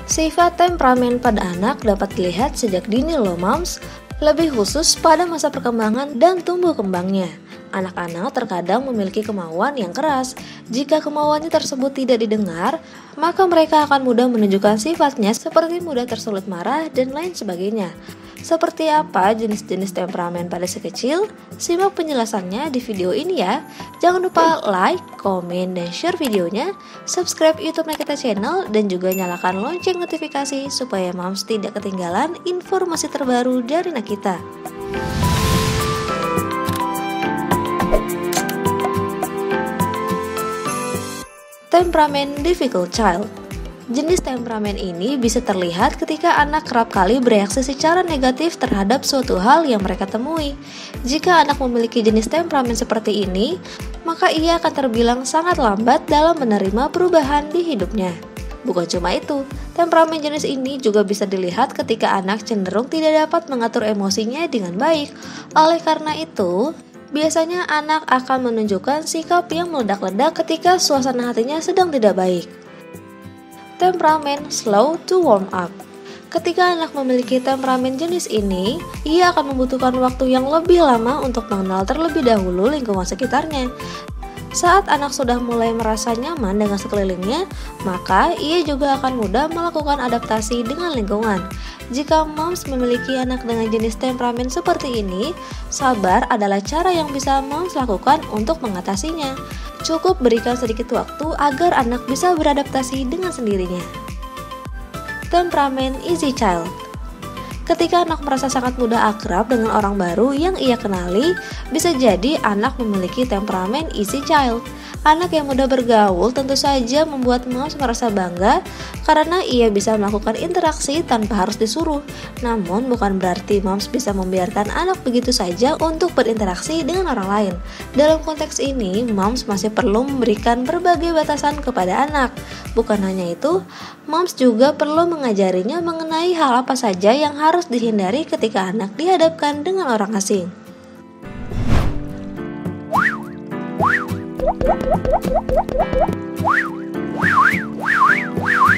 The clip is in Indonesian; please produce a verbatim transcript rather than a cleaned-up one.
Sifat temperamen pada anak dapat dilihat sejak dini loh moms, lebih khusus pada masa perkembangan dan tumbuh kembangnya. Anak-anak terkadang memiliki kemauan yang keras. Jika kemauannya tersebut tidak didengar, maka mereka akan mudah menunjukkan sifatnya seperti mudah tersulut marah dan lain sebagainya. Seperti apa jenis-jenis temperamen pada si kecil? Simak penjelasannya di video ini ya. Jangan lupa like, komen, dan share videonya, subscribe YouTube Nakita Channel, dan juga nyalakan lonceng notifikasi supaya moms tidak ketinggalan informasi terbaru dari Nakita. Temperamen difficult child. Jenis temperamen ini bisa terlihat ketika anak kerap kali bereaksi secara negatif terhadap suatu hal yang mereka temui. Jika anak memiliki jenis temperamen seperti ini, maka ia akan terbilang sangat lambat dalam menerima perubahan di hidupnya. Bukan cuma itu, temperamen jenis ini juga bisa dilihat ketika anak cenderung tidak dapat mengatur emosinya dengan baik. Oleh karena itu, biasanya anak akan menunjukkan sikap yang meledak-ledak ketika suasana hatinya sedang tidak baik. Temperamen slow to warm up. Ketika anak memiliki temperamen jenis ini, ia akan membutuhkan waktu yang lebih lama untuk mengenal terlebih dahulu lingkungan sekitarnya. Saat anak sudah mulai merasa nyaman dengan sekelilingnya, maka ia juga akan mudah melakukan adaptasi dengan lingkungan. Jika moms memiliki anak dengan jenis temperamen seperti ini, sabar adalah cara yang bisa moms lakukan untuk mengatasinya. Cukup berikan sedikit waktu agar anak bisa beradaptasi dengan sendirinya. Temperamen easy child. Ketika anak merasa sangat mudah akrab dengan orang baru yang ia kenali, bisa jadi anak memiliki temperamen easy child. Anak yang mudah bergaul tentu saja membuat moms merasa bangga karena ia bisa melakukan interaksi tanpa harus disuruh. Namun bukan berarti moms bisa membiarkan anak begitu saja untuk berinteraksi dengan orang lain. Dalam konteks ini, moms masih perlu memberikan berbagai batasan kepada anak. Bukan hanya itu, moms juga perlu mengajarinya mengenai hal apa saja yang harus dihindari ketika anak dihadapkan dengan orang asing. Wow.